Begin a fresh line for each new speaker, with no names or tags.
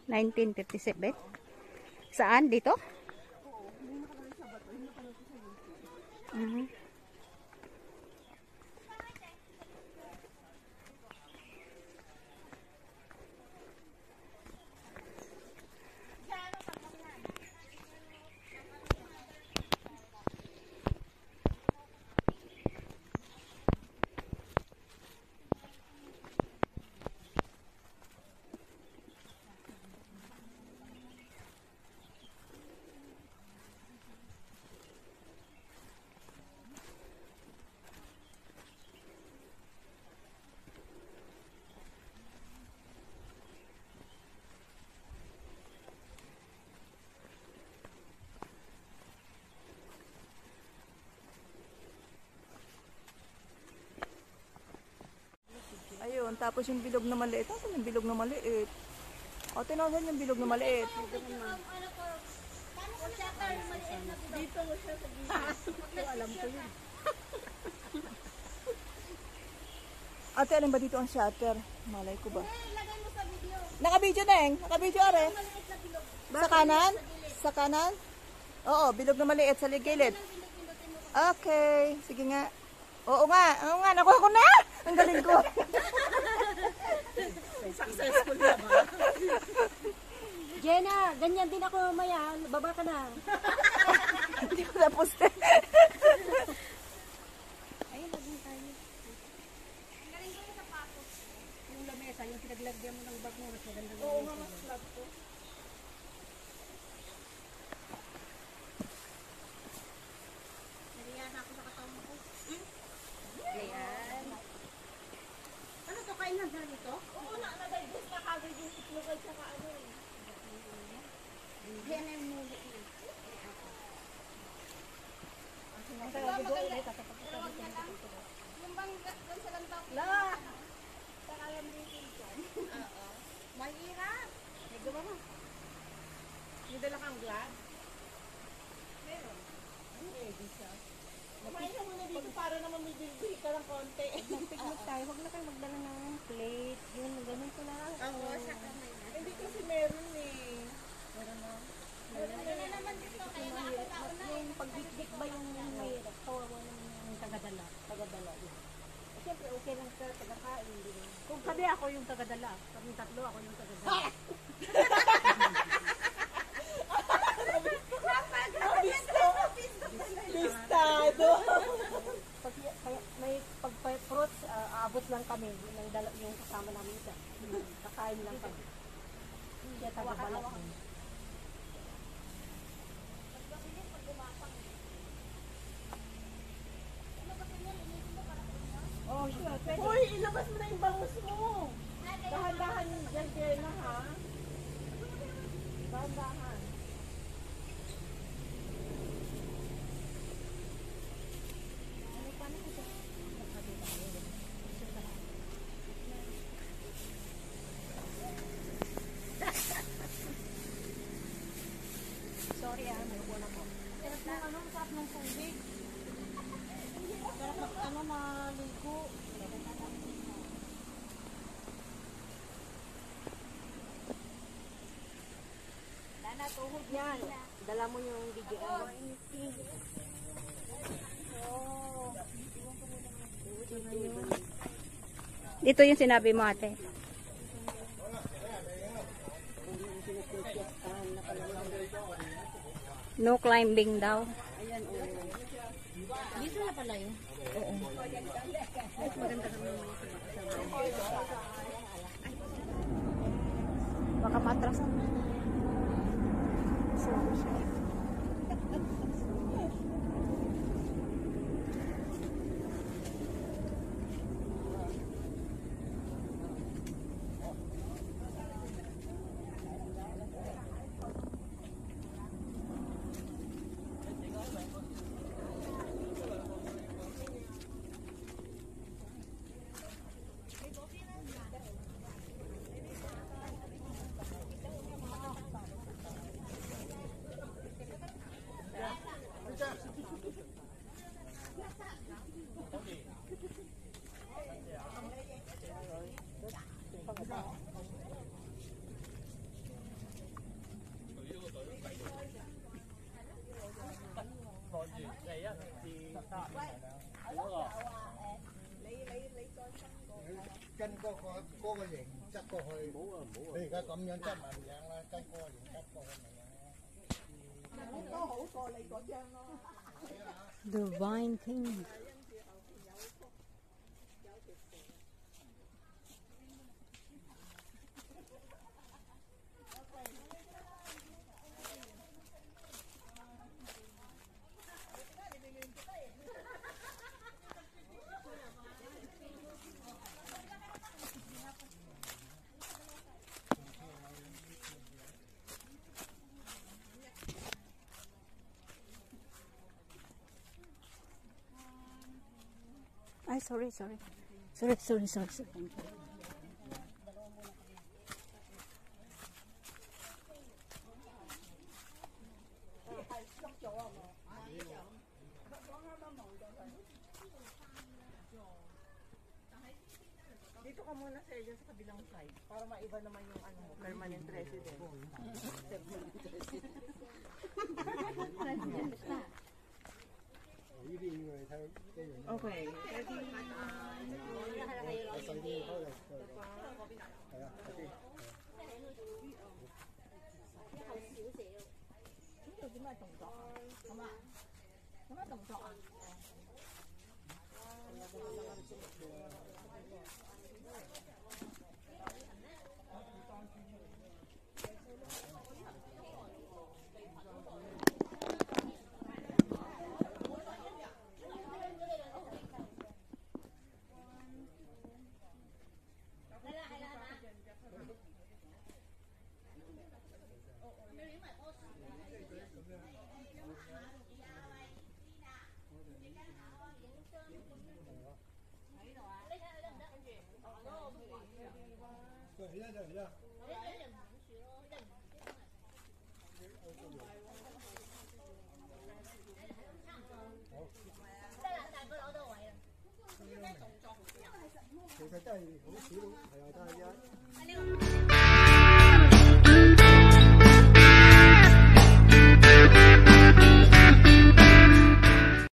1957. Saan? Dito? Ayun, tapos yung bilog na maliit. Asan yung bilog na maliit? O, tinawasan yung bilog na maliit. Dito mo siya sa gilid. Alam ko yun. Ate, alin ba dito ang shutter? Malay ko ba? Naka-video na eh. Naka-video are. Sa kanan? Sa kanan? Oo, bilog na maliit sa gilid. Okay, sige nga. Oo nga, nakuha ko na! Ang galing ko.
Successful na ba?
Jenna, ganyan din ako mamaya. Baba ka na.
Hindi ko na poste.
Ayun, lagyan tayo. Ang galing ko yung sapatos. Yung lamesa, yung pinaglagyan mo ng bag mo. Mas maganda.
Oo nga, mas flat ko.
Nariyahan ako sa katawang ko. Ayan. Ano to? Kain lang dyan ito?
Oo na, nagagos na kagad yung itlog at saka ano eh.
Ayan na yung muli na.
Yung bangga doon sa lantaw.
La!
Alam dito dyan. Oo. Mahirap.
May gawa mo.
May dala kang glove? Meron. Ano eh, di siya. Kumain ka muna dito para naman may bilbil ka ng konti.
Mag-picnic tayo. Huwag na kayo magdala ng plate. Yun, ganun ko lang.
Oo, sa kamay na. Hindi kasi meron eh.
Meron na.
Meron na naman dito. Kaya nauna
Yung pagbitbit ba yung mahirap? Kawawa naman yung tagadala. Tagadala. Siyempre, okay lang sa tagakain. Kung kami ako yung tagadala. Kami tatlo ako yung tagadala.
Listado.
Pag may pag-fruits, aabot lang kami. Yung kasama namin isa. Kakain lang kami. Kaya tagabalak mo.
Oh, sure. Hoy, ilabas mo na yung bangus mo. Dahan-dahan dyan, Jenna, ha? Dahan-dahan.
Sorry may buwan ako. Sarap ng sarap ng tubig. Sarap ng maligo. Dana, tuhod yan. Dala mo yung DJI.
Dito yung sinabi mo, ate. No climbing daw.
Dito na pala yun. Oo. Mas maganda kami yung
Baka matras.
跟嗰個形側過去。冇啊冇啊！你而家咁樣側埋樣啦，跟嗰個形側過去咪樣咯。
都好過你嗰張咯。
The Vine King。Ay, sorry. Sorry.
Dito ka muna sa dyan sa kabilang side para maiba naman yung ano mo, permanent resident. Okay.
其實真係好少，係啊，真係一。